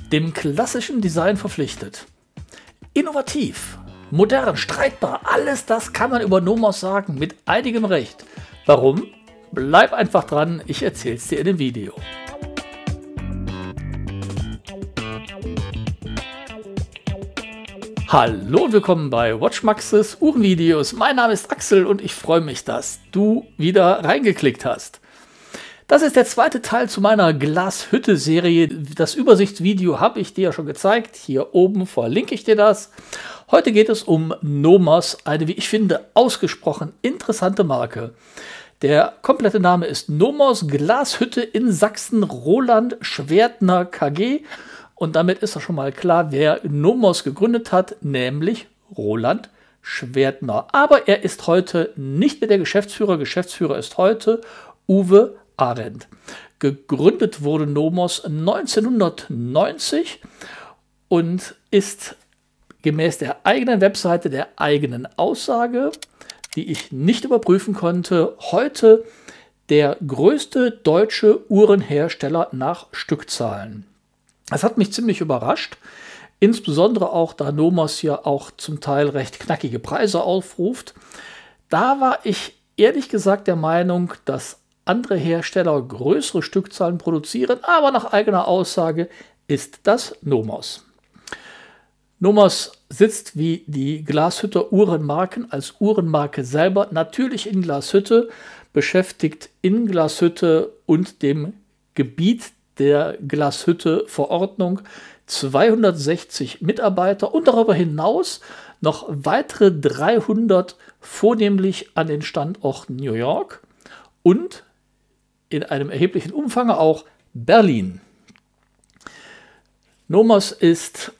dem klassischen Design verpflichtet. Innovativ, modern, streitbar, alles das kann man über Nomos sagen, mit einigem Recht. Warum? Bleib einfach dran, ich erzähl's dir in dem Video. Hallo und willkommen bei WatchMaxes Uhrenvideos. Mein Name ist Axel und ich freue mich, dass du wieder reingeklickt hast. Das ist der zweite Teil zu meiner Glashütte-Serie. Das Übersichtsvideo habe ich dir ja schon gezeigt. Hier oben verlinke ich dir das. Heute geht es um Nomos, eine, wie ich finde, ausgesprochen interessante Marke. Der komplette Name ist Nomos Glashütte in Sachsen Roland Schwertner KG. Und damit ist ja schon mal klar, wer Nomos gegründet hat, nämlich Roland Schwertner. Aber er ist heute nicht mehr der Geschäftsführer. Geschäftsführer ist heute Uwe Arendt. Gegründet wurde Nomos 1990 und ist gemäß der eigenen Webseite, der eigenen Aussage, die ich nicht überprüfen konnte, heute der größte deutsche Uhrenhersteller nach Stückzahlen. Das hat mich ziemlich überrascht, insbesondere auch, da Nomos ja auch zum Teil recht knackige Preise aufruft. Da war ich ehrlich gesagt der Meinung, dass andere Hersteller größere Stückzahlen produzieren, aber nach eigener Aussage ist das Nomos. Nomos sitzt wie die Glashütter Uhrenmarken als Uhrenmarke selber natürlich in Glashütte, beschäftigt in Glashütte und dem Gebiet der Glashütte-Verordnung 260 Mitarbeiter und darüber hinaus noch weitere 300, vornehmlich an den Standorten New York und in einem erheblichen Umfang auch Berlin. Nomos ist,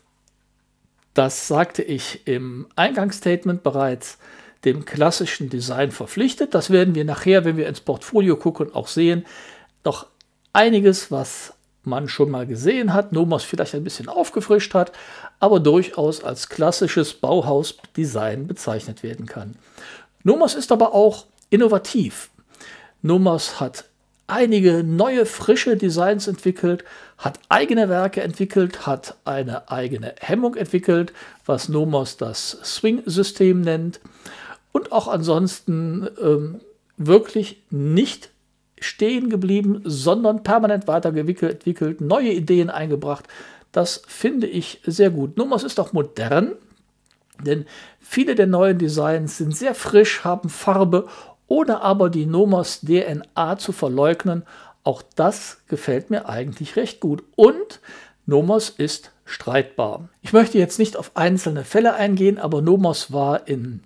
das sagte ich im Eingangsstatement bereits, dem klassischen Design verpflichtet. Das werden wir nachher, wenn wir ins Portfolio gucken, auch sehen. Noch einiges, was man schon mal gesehen hat, Nomos vielleicht ein bisschen aufgefrischt hat, aber durchaus als klassisches Bauhaus-Design bezeichnet werden kann. Nomos ist aber auch innovativ. Nomos hat einige neue, frische Designs entwickelt, hat eigene Werke entwickelt, hat eine eigene Hemmung entwickelt, was Nomos das Swing-System nennt und auch ansonsten wirklich nicht stehen geblieben, sondern permanent weiterentwickelt, neue Ideen eingebracht. Das finde ich sehr gut. Nomos ist auch modern, denn viele der neuen Designs sind sehr frisch, haben Farbe, ohne aber die Nomos DNA zu verleugnen. Auch das gefällt mir eigentlich recht gut. Und Nomos ist streitbar. Ich möchte jetzt nicht auf einzelne Fälle eingehen, aber Nomos war in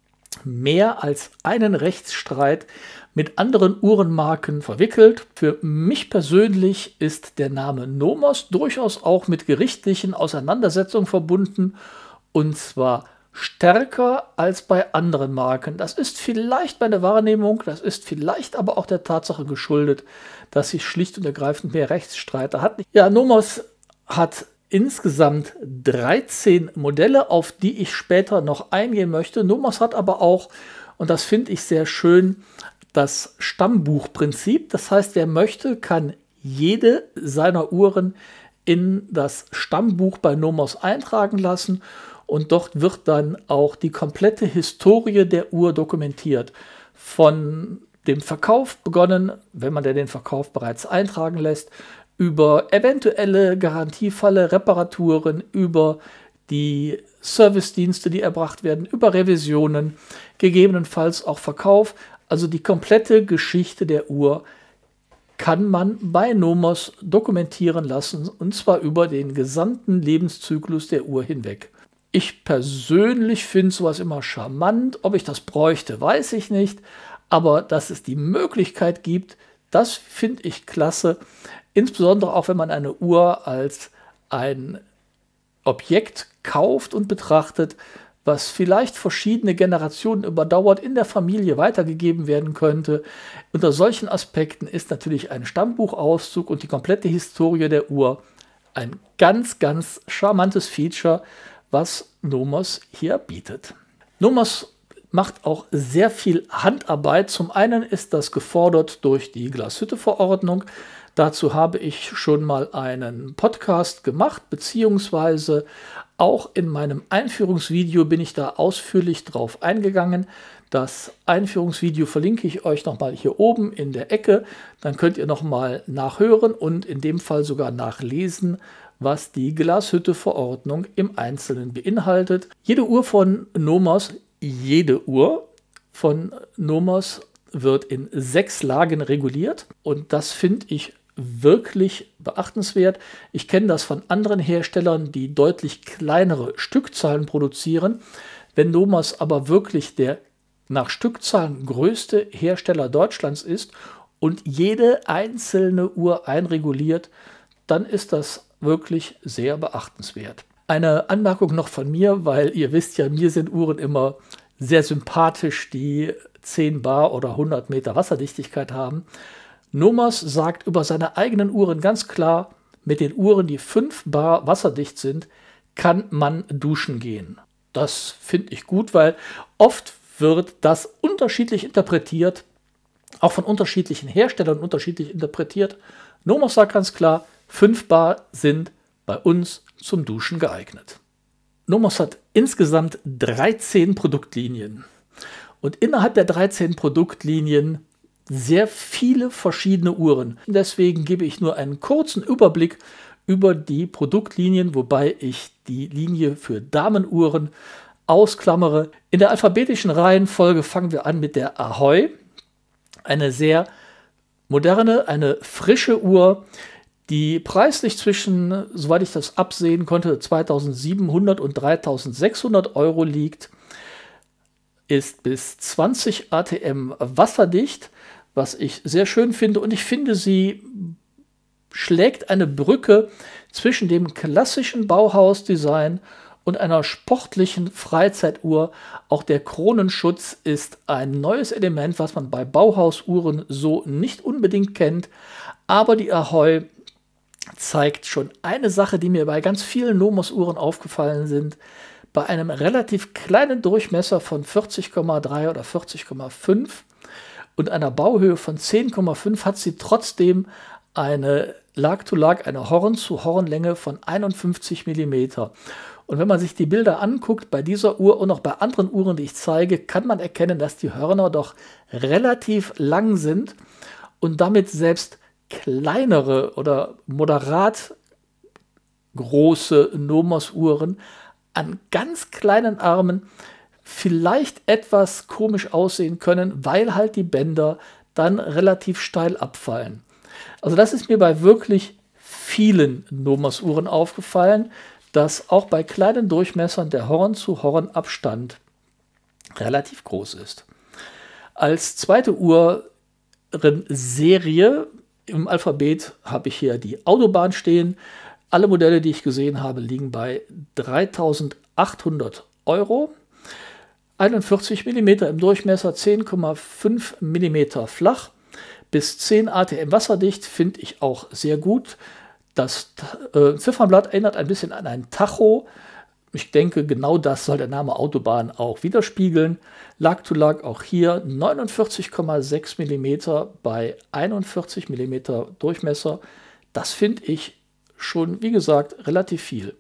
mehr als einen Rechtsstreit mit anderen Uhrenmarken verwickelt. Für mich persönlich ist der Name Nomos durchaus auch mit gerichtlichen Auseinandersetzungen verbunden, und zwar stärker als bei anderen Marken. Das ist vielleicht meine Wahrnehmung, das ist vielleicht aber auch der Tatsache geschuldet, dass sie schlicht und ergreifend mehr Rechtsstreite hat. Ja, Nomos hat insgesamt 13 Modelle, auf die ich später noch eingehen möchte. Nomos hat aber auch, und das finde ich sehr schön, das Stammbuchprinzip. Das heißt, wer möchte, kann jede seiner Uhren in das Stammbuch bei Nomos eintragen lassen und dort wird dann auch die komplette Historie der Uhr dokumentiert. Von dem Verkauf begonnen, wenn man den Verkauf bereits eintragen lässt, über eventuelle Garantiefalle, Reparaturen, über die Servicedienste, die erbracht werden, über Revisionen, gegebenenfalls auch Verkauf. Also die komplette Geschichte der Uhr kann man bei Nomos dokumentieren lassen, und zwar über den gesamten Lebenszyklus der Uhr hinweg. Ich persönlich finde sowas immer charmant. Ob ich das bräuchte, weiß ich nicht. Aber dass es die Möglichkeit gibt, das finde ich klasse. Insbesondere auch, wenn man eine Uhr als ein Objekt kauft und betrachtet, was vielleicht verschiedene Generationen überdauert in der Familie weitergegeben werden könnte. Unter solchen Aspekten ist natürlich ein Stammbuchauszug und die komplette Historie der Uhr ein ganz, ganz charmantes Feature, was Nomos hier bietet. Nomos macht auch sehr viel Handarbeit. Zum einen ist das gefordert durch die Glashütte-Verordnung. Dazu habe ich schon mal einen Podcast gemacht, beziehungsweise auch in meinem Einführungsvideo bin ich da ausführlich drauf eingegangen. Das Einführungsvideo verlinke ich euch nochmal hier oben in der Ecke. Dann könnt ihr nochmal nachhören und in dem Fall sogar nachlesen, was die Glashütte-Verordnung im Einzelnen beinhaltet. Jede Uhr von Nomos wird in 6 Lagen reguliert und das finde ich wirklich beachtenswert. Ich kenne das von anderen Herstellern, die deutlich kleinere Stückzahlen produzieren. Wenn Nomos aber wirklich der nach Stückzahlen größte Hersteller Deutschlands ist und jede einzelne Uhr einreguliert, dann ist das wirklich sehr beachtenswert. Eine Anmerkung noch von mir, weil ihr wisst ja, mir sind Uhren immer sehr sympathisch, die 10 bar oder 100 Meter Wasserdichtigkeit haben. Nomos sagt über seine eigenen Uhren ganz klar, mit den Uhren, die 5 bar wasserdicht sind, kann man duschen gehen. Das finde ich gut, weil oft wird das unterschiedlich interpretiert, auch von unterschiedlichen Herstellern unterschiedlich interpretiert. Nomos sagt ganz klar, 5 bar sind bei uns zum Duschen geeignet. Nomos hat insgesamt 13 Produktlinien und innerhalb der 13 Produktlinien sehr viele verschiedene Uhren. Deswegen gebe ich nur einen kurzen Überblick über die Produktlinien, wobei ich die Linie für Damenuhren ausklammere. In der alphabetischen Reihenfolge fangen wir an mit der Ahoy, eine sehr moderne, eine frische Uhr, die preislich zwischen, soweit ich das absehen konnte, 2.700 und 3.600 Euro liegt, ist bis 20 ATM wasserdicht, was ich sehr schön finde. Und ich finde, sie schlägt eine Brücke zwischen dem klassischen Bauhaus-Design und einer sportlichen Freizeituhr. Auch der Kronenschutz ist ein neues Element, was man bei Bauhausuhren so nicht unbedingt kennt. Aber die Ahoy zeigt schon eine Sache, die mir bei ganz vielen Nomos-Uhren aufgefallen sind. Bei einem relativ kleinen Durchmesser von 40,3 oder 40,5 und einer Bauhöhe von 10,5 hat sie trotzdem eine Lag-to-Lag, eine Horn-zu-Horn-Länge von 51 mm. Und wenn man sich die Bilder anguckt, bei dieser Uhr und auch bei anderen Uhren, die ich zeige, kann man erkennen, dass die Hörner doch relativ lang sind und damit selbst kleinere oder moderat große Nomos-Uhren an ganz kleinen Armen vielleicht etwas komisch aussehen können, weil halt die Bänder dann relativ steil abfallen. Also das ist mir bei wirklich vielen Nomos-Uhren aufgefallen, dass auch bei kleinen Durchmessern der Horn-zu-Horn-Abstand relativ groß ist. Als zweite Uhrenserie im Alphabet habe ich hier die Autobahn stehen. Alle Modelle, die ich gesehen habe, liegen bei 3.800 Euro. 41 mm im Durchmesser, 10,5 mm flach, bis 10 ATM wasserdicht, finde ich auch sehr gut. Das Ziffernblatt erinnert ein bisschen an ein Tacho. Ich denke, genau das soll der Name Autobahn auch widerspiegeln. Lag-to-Lag auch hier 49,6 mm bei 41 mm Durchmesser. Das finde ich schon, wie gesagt, relativ viel.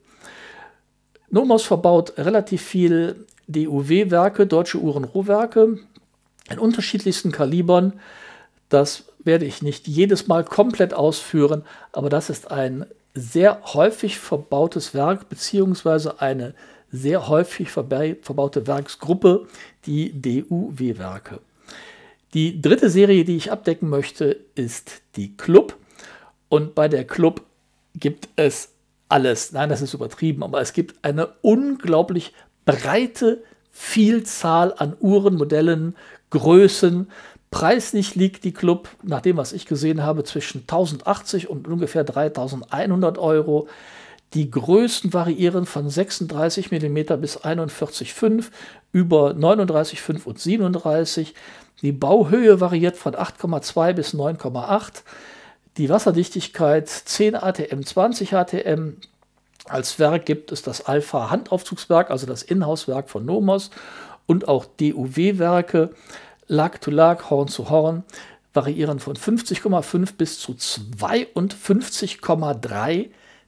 Nomos verbaut relativ viel DUW-Werke, Deutsche Uhrenrohwerke, in unterschiedlichsten Kalibern. Das werde ich nicht jedes Mal komplett ausführen, aber das ist ein sehr häufig verbautes Werk, beziehungsweise eine sehr häufig verbaute Werksgruppe, die DUW-Werke. Die dritte Serie, die ich abdecken möchte, ist die Club. Und bei der Club gibt es alles. Nein, das ist übertrieben, aber es gibt eine unglaublich breite Vielzahl an Uhrenmodellen, Größen. Preislich liegt die Club, nach dem, was ich gesehen habe, zwischen 1.080 und ungefähr 3.100 Euro. Die Größen variieren von 36 mm bis 41,5 über 39,5 und 37. Die Bauhöhe variiert von 8,2 bis 9,8. Die Wasserdichtigkeit 10 ATM, 20 ATM. Als Werk gibt es das Alpha Handaufzugswerk, also das Inhouse-Werk von Nomos und auch DUW-Werke. Lag-to-Lag, Horn-zu-Horn. variieren von 50,5 bis zu 52,3.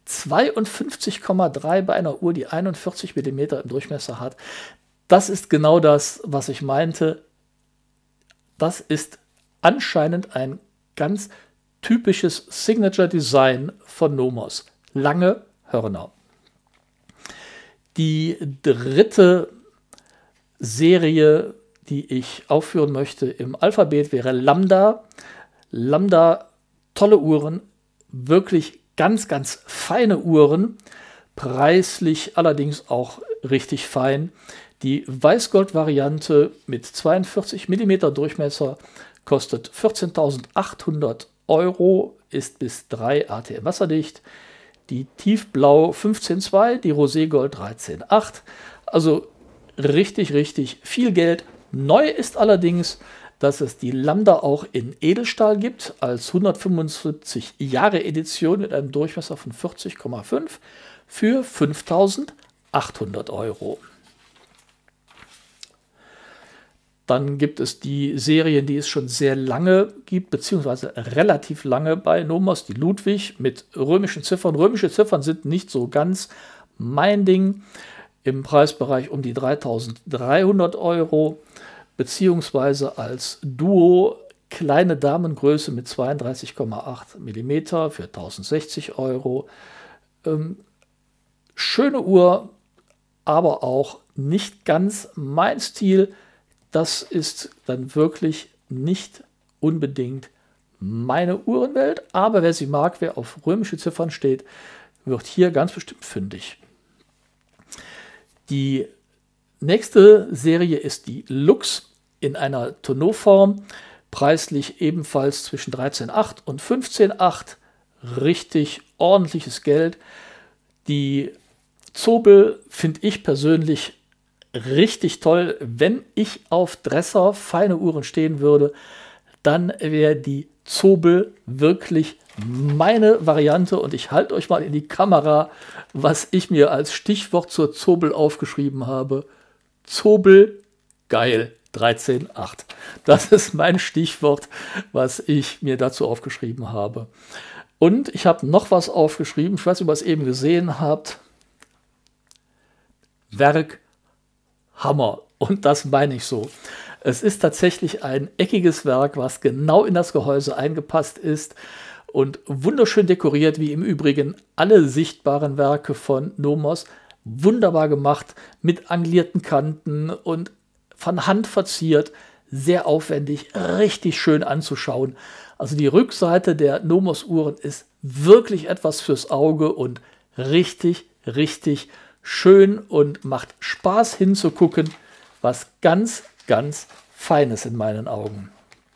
52,3 bei einer Uhr, die 41 mm im Durchmesser hat. Das ist genau das, was ich meinte. Das ist anscheinend ein ganz typisches Signature-Design von Nomos. Lange Hörner. Die dritte Serie, die ich aufführen möchte im Alphabet, wäre Lambda. Lambda, tolle Uhren, wirklich ganz, ganz feine Uhren, preislich allerdings auch richtig fein. Die Weißgold-Variante mit 42 mm Durchmesser kostet 14.800 €, ist bis 3 ATM wasserdicht. Die Tiefblau 15,2, die Roségold 13,8. Also richtig, richtig viel Geld. Neu ist allerdings, dass es die Lambda auch in Edelstahl gibt, als 175 Jahre Edition mit einem Durchmesser von 40,5 für 5.800 €. Dann gibt es die Serien, die es schon sehr lange gibt, beziehungsweise relativ lange bei Nomos, die Ludwig mit römischen Ziffern. Römische Ziffern sind nicht so ganz mein Ding, im Preisbereich um die 3.300 €, beziehungsweise als Duo kleine Damengröße mit 32,8 mm für 1.060 €. Schöne Uhr, aber auch nicht ganz mein Stil. Das ist dann wirklich nicht unbedingt meine Uhrenwelt, aber wer sie mag, wer auf römische Ziffern steht, wird hier ganz bestimmt fündig. Die nächste Serie ist die Lux in einer Tonneauform, preislich ebenfalls zwischen 13,8 und 15,8, richtig ordentliches Geld. Die Zobel finde ich persönlich richtig toll. Wenn ich auf Dresser, feine Uhren stehen würde, dann wäre die Zobel wirklich meine Variante. Und ich halte euch mal in die Kamera, was ich mir als Stichwort zur Zobel aufgeschrieben habe. Zobel, geil, 13,8. Das ist mein Stichwort, was ich mir dazu aufgeschrieben habe. Und ich habe noch was aufgeschrieben, ich weiß nicht, ob ihr es eben gesehen habt. Werk Hammer. Und das meine ich so. Es ist tatsächlich ein eckiges Werk, was genau in das Gehäuse eingepasst ist und wunderschön dekoriert, wie im Übrigen alle sichtbaren Werke von Nomos. Wunderbar gemacht, mit anglierten Kanten und von Hand verziert. Sehr aufwendig, richtig schön anzuschauen. Also die Rückseite der Nomos-Uhren ist wirklich etwas fürs Auge und richtig, richtig schön und macht Spaß hinzugucken. Was ganz, ganz Feines in meinen Augen.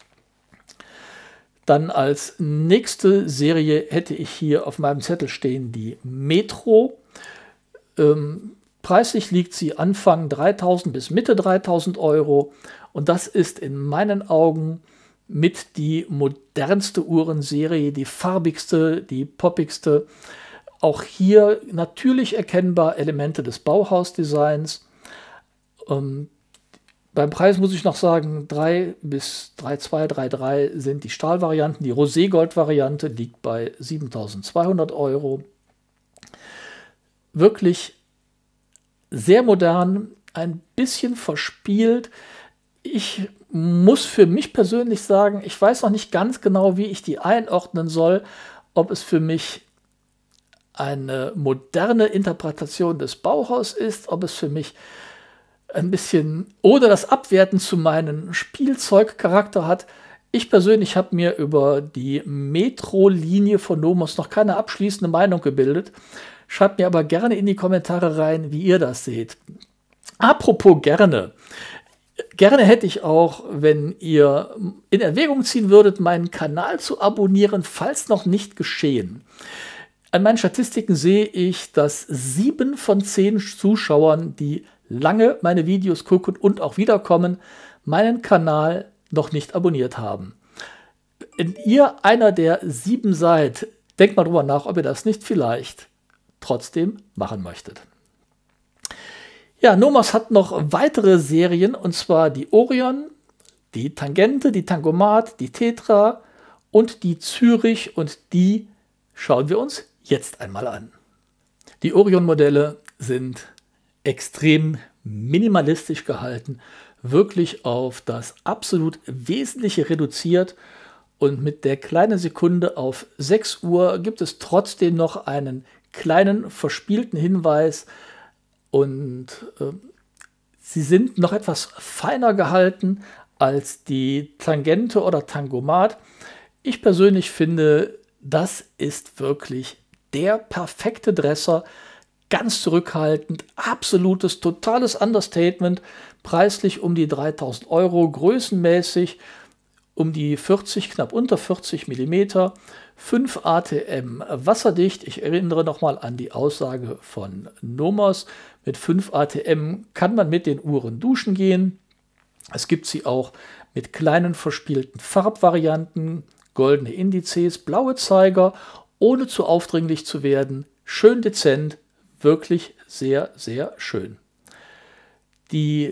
Dann als nächste Serie hätte ich hier auf meinem Zettel stehen die Metro. Preislich liegt sie Anfang 3.000 bis Mitte 3.000 € und das ist in meinen Augen mit die modernste Uhrenserie, die farbigste, die poppigste. Auch hier natürlich erkennbar Elemente des Bauhaus-Designs. Beim Preis muss ich noch sagen, 3 bis 3,2, 3,3 sind die Stahlvarianten. Die Roségold-Variante liegt bei 7.200 €. Wirklich sehr modern, ein bisschen verspielt. Ich muss für mich persönlich sagen, ich weiß noch nicht ganz genau, wie ich die einordnen soll, ob es für mich eine moderne Interpretation des Bauhaus ist, ob es für mich ein bisschen oder das Abwerten zu meinem Spielzeugcharakter hat. Ich persönlich habe mir über die Metro-Linie von Nomos noch keine abschließende Meinung gebildet. Schreibt mir aber gerne in die Kommentare rein, wie ihr das seht. Apropos gerne. Gerne hätte ich auch, wenn ihr in Erwägung ziehen würdet, meinen Kanal zu abonnieren, falls noch nicht geschehen. An meinen Statistiken sehe ich, dass 7 von 10 Zuschauern, die lange meine Videos gucken und auch wiederkommen, meinen Kanal noch nicht abonniert haben. Wenn ihr einer der 7 seid, denkt mal drüber nach, ob ihr das nicht vielleicht trotzdem machen möchtet. Ja, Nomos hat noch weitere Serien, und zwar die Orion, die Tangente, die Tangomat, die Tetra und die Zürich, und die schauen wir uns jetzt einmal an. Die Orion-Modelle sind extrem minimalistisch gehalten, wirklich auf das absolut Wesentliche reduziert, und mit der kleinen Sekunde auf 6 Uhr gibt es trotzdem noch einen kleinen verspielten Hinweis, und sie sind noch etwas feiner gehalten als die Tangente oder Tangomat. Ich persönlich finde, das ist wirklich der perfekte Dresser, ganz zurückhaltend, absolutes, totales Understatement, preislich um die 3.000 €, größenmäßig um die 40, knapp unter 40 mm, 5 ATM wasserdicht. Ich erinnere nochmal an die Aussage von Nomos, mit 5 ATM kann man mit den Uhren duschen gehen. Es gibt sie auch mit kleinen verspielten Farbvarianten, goldene Indizes, blaue Zeiger, ohne zu aufdringlich zu werden, schön dezent, wirklich sehr, sehr schön. Die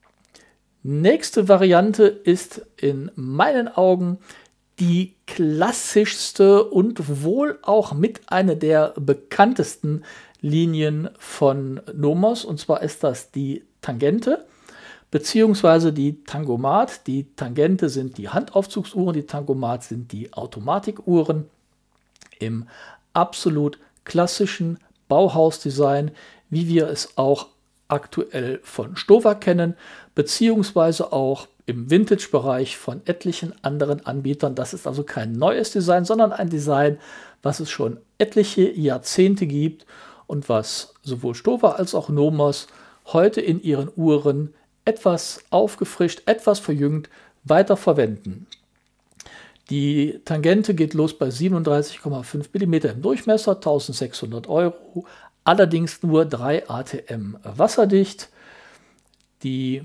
nächste Variante ist in meinen Augen die klassischste und wohl auch mit einer der bekanntesten Linien von Nomos, und zwar ist das die Tangente beziehungsweise die Tangomat. Die Tangente sind die Handaufzugsuhren, die Tangomat sind die Automatikuhren im absolut klassischen Bauhausdesign, wie wir es auch aktuell von Stowa kennen, beziehungsweise auch im Vintage-Bereich von etlichen anderen Anbietern. Das ist also kein neues Design, sondern ein Design, was es schon etliche Jahrzehnte gibt und was sowohl Stowa als auch Nomos heute in ihren Uhren etwas aufgefrischt, etwas verjüngt weiterverwenden. Die Tangente geht los bei 37,5 mm im Durchmesser, 1.600 €, allerdings nur 3 ATM wasserdicht. Die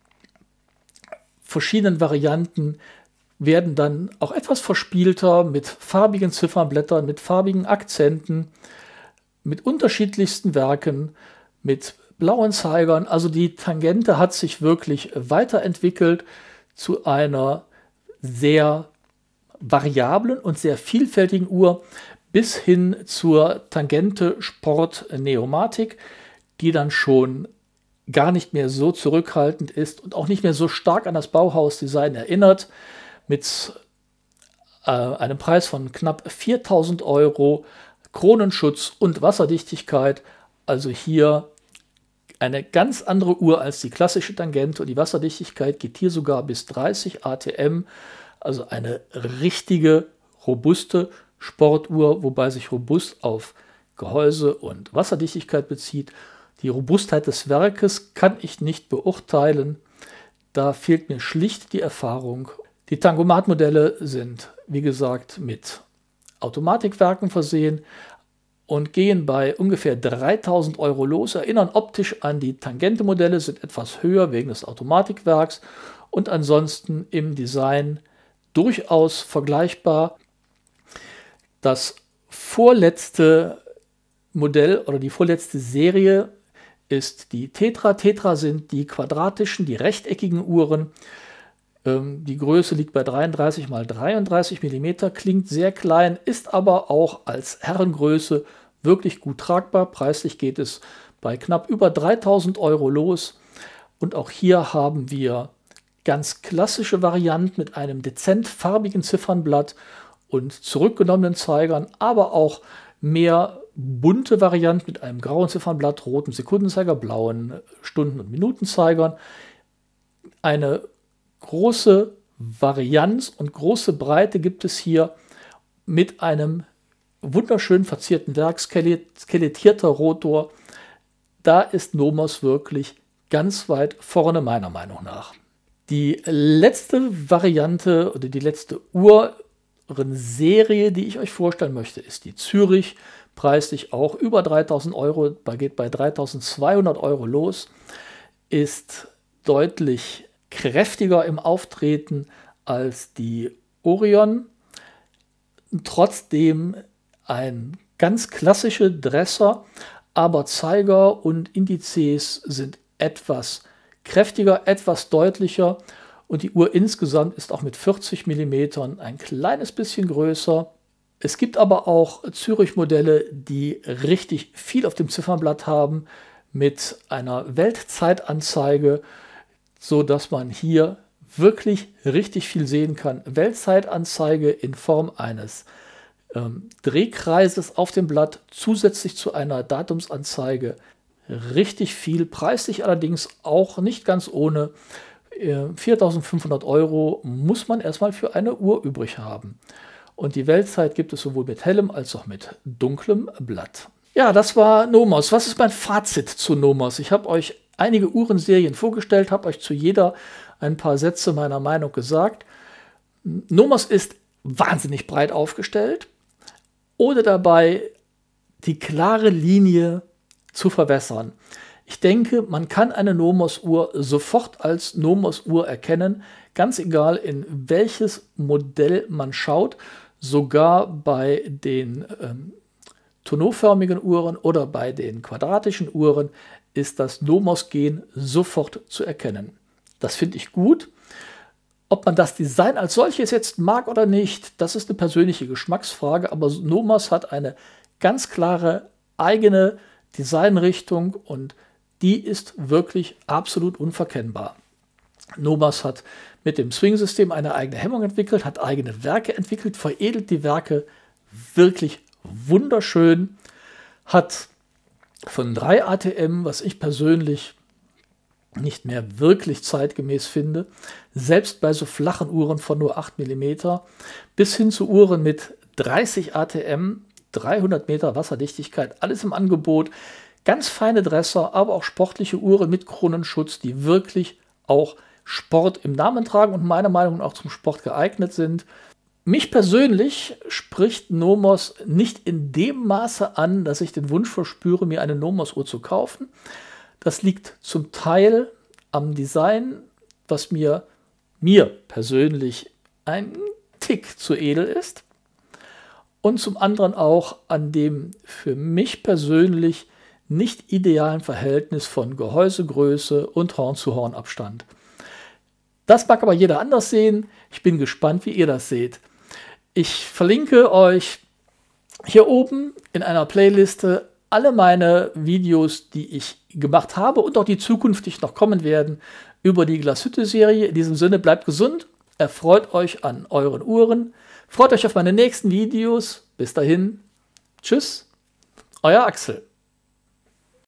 verschiedenen Varianten werden dann auch etwas verspielter mit farbigen Ziffernblättern, mit farbigen Akzenten, mit unterschiedlichsten Werken, mit blauen Zeigern. Also die Tangente hat sich wirklich weiterentwickelt zu einer sehr variablen und sehr vielfältigen Uhr, bis hin zur Tangente Sport Neomatic, die dann schon gar nicht mehr so zurückhaltend ist und auch nicht mehr so stark an das Bauhausdesign erinnert, mit einem Preis von knapp 4.000 €, Kronenschutz und Wasserdichtigkeit. Also hier eine ganz andere Uhr als die klassische Tangente, und die Wasserdichtigkeit geht hier sogar bis 30 ATM, also eine richtige, robuste Sportuhr, wobei sich robust auf Gehäuse und Wasserdichtigkeit bezieht. Die Robustheit des Werkes kann ich nicht beurteilen, da fehlt mir schlicht die Erfahrung. Die Tangomat-Modelle sind, wie gesagt, mit Automatikwerken versehen und gehen bei ungefähr 3.000 € los, erinnern optisch an die Tangente-Modelle, sind etwas höher wegen des Automatikwerks und ansonsten im Design durchaus vergleichbar. Das vorletzte Modell oder die vorletzte Serie ist die Tetra. Tetra sind die quadratischen, die rechteckigen Uhren. Die Größe liegt bei 33 x 33 mm, klingt sehr klein, ist aber auch als Herrengröße wirklich gut tragbar. Preislich geht es bei knapp über 3.000 € los. Und auch hier haben wir ganz klassische Varianten mit einem dezent farbigen Ziffernblatt und zurückgenommenen Zeigern, aber auch mehr bunte Varianten mit einem grauen Ziffernblatt, rotem Sekundenzeiger, blauen Stunden- und Minutenzeigern. Eine große Varianz und große Breite gibt es hier mit einem wunderschön verzierten Werk, skelettierter Rotor. Da ist Nomos wirklich ganz weit vorne, meiner Meinung nach. Die letzte Variante oder die letzte Uhrenserie, die ich euch vorstellen möchte, ist die Zürich. Preislich auch über 3.000 €, geht bei 3.200 € los, ist deutlich kräftiger im Auftreten als die Orion. Trotzdem ein ganz klassischer Dresser, aber Zeiger und Indizes sind etwas kräftiger, etwas deutlicher, und die Uhr insgesamt ist auch mit 40 mm ein kleines bisschen größer. Es gibt aber auch Zürich-Modelle, die richtig viel auf dem Ziffernblatt haben, mit einer Weltzeitanzeige, so dass man hier wirklich richtig viel sehen kann. Weltzeitanzeige in Form eines Drehkreises auf dem Blatt, zusätzlich zu einer Datumsanzeige. Richtig viel, preislich allerdings auch nicht ganz ohne. 4.500 € muss man erstmal für eine Uhr übrig haben. Und die Weltzeit gibt es sowohl mit hellem als auch mit dunklem Blatt. Ja, das war Nomos. Was ist mein Fazit zu Nomos? Ich habe euch einige Uhrenserien vorgestellt, habe euch zu jeder ein paar Sätze meiner Meinung gesagt. Nomos ist wahnsinnig breit aufgestellt, ohne dabei die klare Linie zu verwässern. Ich denke, man kann eine Nomos-Uhr sofort als Nomos-Uhr erkennen, ganz egal in welches Modell man schaut, sogar bei den tonneauförmigen Uhren oder bei den quadratischen Uhren ist das Nomos-Gen sofort zu erkennen. Das finde ich gut. Ob man das Design als solches jetzt mag oder nicht, das ist eine persönliche Geschmacksfrage, aber Nomos hat eine ganz klare eigene Designrichtung und die ist wirklich absolut unverkennbar. Nomos hat mit dem Swing-System eine eigene Hemmung entwickelt, hat eigene Werke entwickelt, veredelt die Werke wirklich wunderschön, hat von 3 ATM, was ich persönlich nicht mehr wirklich zeitgemäß finde, selbst bei so flachen Uhren von nur 8 mm, bis hin zu Uhren mit 30 ATM, 300 Meter Wasserdichtigkeit, alles im Angebot, ganz feine Dresser, aber auch sportliche Uhren mit Kronenschutz, die wirklich auch Sport im Namen tragen und meiner Meinung nach auch zum Sport geeignet sind. Mich persönlich spricht Nomos nicht in dem Maße an, dass ich den Wunsch verspüre, mir eine Nomos-Uhr zu kaufen. Das liegt zum Teil am Design, was mir persönlich ein Tick zu edel ist. Und zum anderen auch an dem für mich persönlich nicht idealen Verhältnis von Gehäusegröße und Horn-zu-Horn-Abstand. Das mag aber jeder anders sehen. Ich bin gespannt, wie ihr das seht. Ich verlinke euch hier oben in einer Playliste alle meine Videos, die ich gemacht habe und auch die zukünftig noch kommen werden über die Glashütte-Serie. In diesem Sinne, bleibt gesund, erfreut euch an euren Uhren, freut euch auf meine nächsten Videos. Bis dahin, tschüss, euer Axel.